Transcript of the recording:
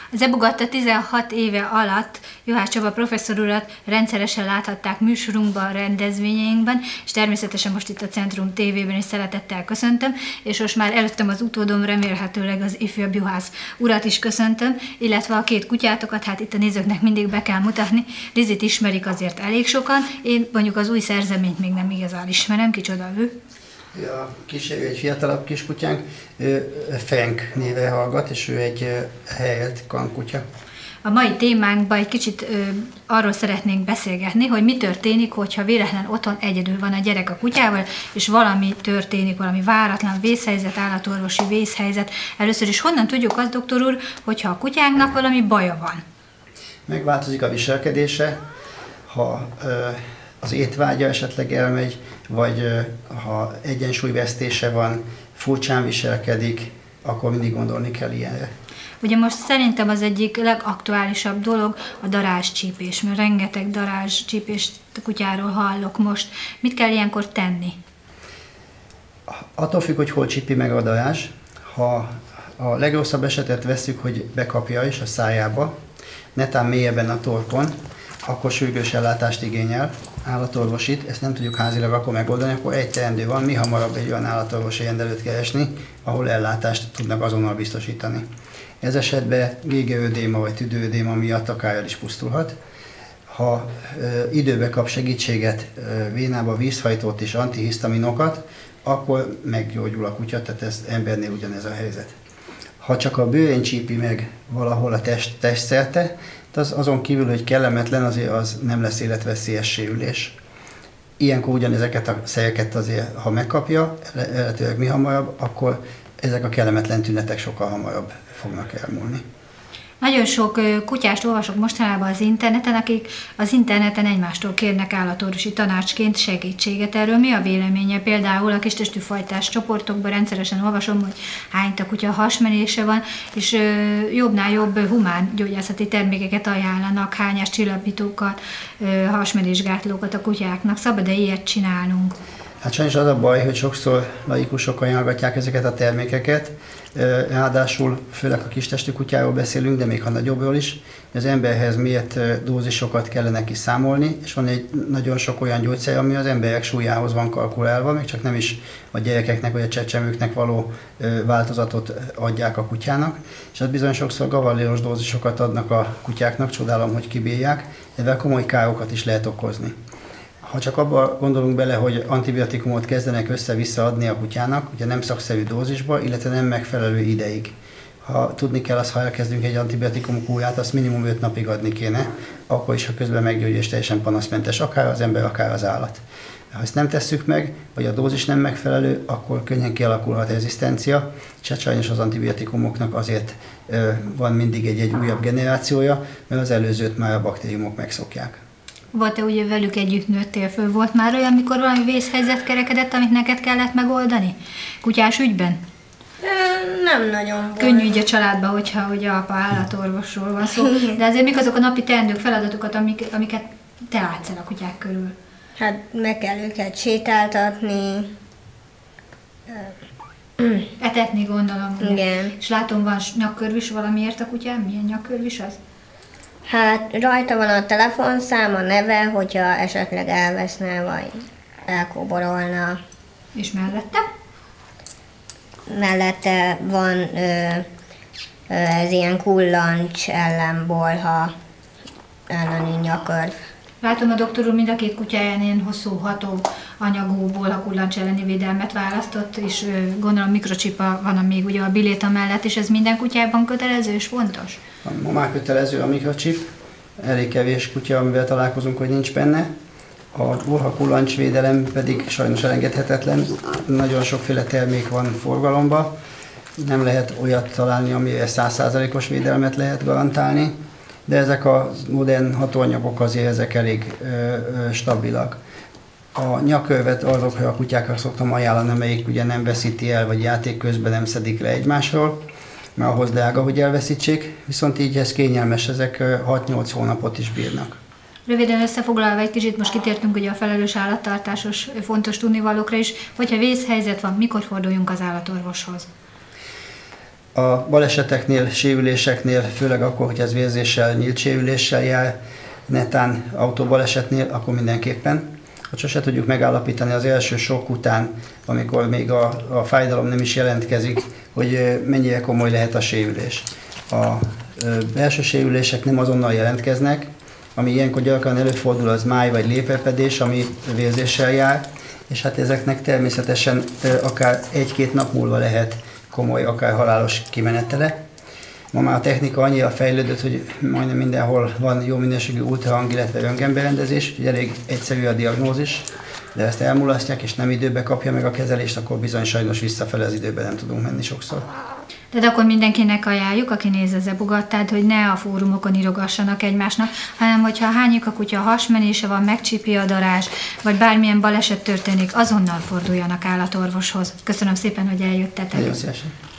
Az Ebugatta 16 éve alatt Juhász Csaba professzor urat rendszeresen láthatták műsorunkban, rendezvényeinkben, és természetesen most itt a Centrum TV-ben is szeretettel köszöntöm, és most már előttem az utódom, remélhetőleg az ifjabb Juhász urat is köszöntöm, illetve a két kutyátokat, hát itt a nézőknek mindig be kell mutatni. Lizit ismerik azért elég sokan, én mondjuk az új szerzeményt még nem igazán ismerem, kicsoda ő. A kísérő egy fiatalabb kiskutyánk, Frank néven hallgat, és ő egy helyett kankutya. A mai témánkban egy kicsit arról szeretnénk beszélgetni, hogy mi történik, hogyha véletlen otthon egyedül van a gyerek a kutyával, és valami történik, valami váratlan vészhelyzet, állatorvosi vészhelyzet. Először is honnan tudjuk azt, doktor úr, hogyha a kutyánknak valami baja van? Megváltozik a viselkedése, ha az étvágya esetleg elmegy, vagy ha egyensúlyvesztése van, furcsán viselkedik, akkor mindig gondolni kell ilyenre. Ugye most szerintem az egyik legaktuálisabb dolog a darázscsípés, mert rengeteg darázscsípést kutyáról hallok most. Mit kell ilyenkor tenni? Attól függ, hogy hol csípi meg a darázs. Ha a legrosszabb esetet vesszük, hogy bekapja is a szájába, netán mélyebben a torkon, akkor sürgős ellátást igényel, állatorvosit, ezt nem tudjuk házilag akkor megoldani, akkor egy teendő van, mi hamarabb egy olyan állatorvosi rendelőt keresni, ahol ellátást tudnak azonnal biztosítani. Ez esetben gégeödéma vagy tüdőödéma miatt akár el is pusztulhat. Ha időbe kap segítséget, vénába vízhajtót és antihisztaminokat, akkor meggyógyul a kutya, tehát ez embernél ugyanez a helyzet. Ha csak a bőrén csípi meg valahol a testszerte, azon kívül, hogy kellemetlen, azért az nem lesz életveszélyes sérülés. Ilyenkor ugyanezeket a szereket azért, ha megkapja, lehetőleg mi hamarabb, akkor ezek a kellemetlen tünetek sokkal hamarabb fognak elmúlni. Nagyon sok kutyást olvasok mostanában az interneten, akik az interneten egymástól kérnek állatorvosi tanácsként segítséget. Erről mi a véleménye? Például a kistestű fajtás csoportokban rendszeresen olvasom, hogy hány a kutya hasmenése van, és jobbnál jobb humán gyógyászati termékeket ajánlanak, hányás csillapítókat, hasmenésgátlókat a kutyáknak. Szabad-e ilyet csinálnunk? Hát sajnos az a baj, hogy sokszor laikusok ajánlgatják ezeket a termékeket, ráadásul főleg a kistestű kutyáról beszélünk, de még ha nagyobbról is, az emberhez miért dózisokat kellene kiszámolni, és van egy nagyon sok olyan gyógyszer, ami az emberek súlyához van kalkulálva, még csak nem is a gyerekeknek vagy a csecsemőknek való változatot adják a kutyának, és hát bizony sokszor gavalléros dózisokat adnak a kutyáknak, csodálom, hogy kibírják, ezzel komoly károkat is lehet okozni. Ha csak abba gondolunk bele, hogy antibiotikumot kezdenek össze-vissza adni a kutyának, ugye nem szakszerű dózisba, illetve nem megfelelő ideig. Ha tudni kell, ha elkezdünk egy antibiotikum kúrát, azt minimum 5 napig adni kéne, akkor is, ha közben meggyógyul és teljesen panaszmentes, akár az ember, akár az állat. Ha ezt nem tesszük meg, vagy a dózis nem megfelelő, akkor könnyen kialakulhat rezisztencia, és hát sajnos az antibiotikumoknak azért van mindig egy újabb generációja, mert az előzőt már a baktériumok megszokják. Volt-e ugye velük együtt nőttél föl? Volt már olyan, amikor valami vészhelyzet kerekedett, amit neked kellett megoldani? Kutyás ügyben? Nem nagyon volt. Könnyű így a családban, hogyha ugye apa állatorvosról van szó. De azért mik azok a napi teendők, feladatokat, amiket te látsz el a kutyák körül? Hát meg kell őket sétáltatni. Etetni gondolom. Ugye? Igen. És látom, van nyakkörvis valamiért a kutyám? Milyen nyakkörvis az? Hát rajta van a telefonszám, a neve, hogyha esetleg elveszne, vagy elkóborolna. És mellette? Mellette van ez ilyen kullancs ellenbolha elleni nyakörv. Látom, a doktor úr mind a két kutyáján ilyen hosszú ható anyagúból a kullancs elleni védelmet választott, és gondolom mikrocsipa van még ugye a biléta mellett, és ez minden kutyában kötelező és fontos? Ma már kötelező a mikrocsip, elég kevés kutya, amivel találkozunk, hogy nincs benne. A bolha kullancsvédelem pedig sajnos elengedhetetlen, nagyon sokféle termék van forgalomban, nem lehet olyat találni, amire 100%-os védelmet lehet garantálni, de ezek a modern hatóanyagok azért ezek elég stabilak. A nyakörvet azokra a kutyákra szoktam ajánlani, amelyik ugye nem veszíti el, vagy játék közben nem szedik le egymásról, mert ahhoz drága, hogy elveszítsék, viszont így ez kényelmes, ezek 6-8 hónapot is bírnak. Röviden összefoglalva egy kicsit most kitértünk ugye a felelős állattartásos fontos tudnivalókra is, hogyha vészhelyzet van, mikor forduljunk az állatorvoshoz? A baleseteknél, sérüléseknél, főleg akkor, hogy ez vérzéssel, nyílt sérüléssel jár, netán autóbalesetnél, akkor mindenképpen. Hogy sose tudjuk megállapítani az első sok után, amikor még a fájdalom nem is jelentkezik, hogy mennyire komoly lehet a sérülés. A belső sérülések nem azonnal jelentkeznek, ami ilyenkor gyakran előfordul, az máj vagy lépepedés, ami vérzéssel jár, és hát ezeknek természetesen akár 1-2 nap múlva lehet komoly, akár halálos kimenetele. Ma már a technika annyira fejlődött, hogy majdnem mindenhol van jó minőségű ultrahang, illetve röntgenberendezés, úgyhogy elég egyszerű a diagnózis, de ezt elmulasztják és nem időbe kapja meg a kezelést, akkor bizony sajnos visszafele az időben nem tudunk menni sokszor. Tehát akkor mindenkinek ajánljuk, aki néz az eBugattát, hogy ne a fórumokon írogassanak egymásnak, hanem hogyha hányjuk a kutya hasmenése van, megcsípi a darázs, vagy bármilyen baleset történik, azonnal forduljanak állatorvoshoz. Köszönöm szépen, hogy eljöttetek. Nagyon szívesen.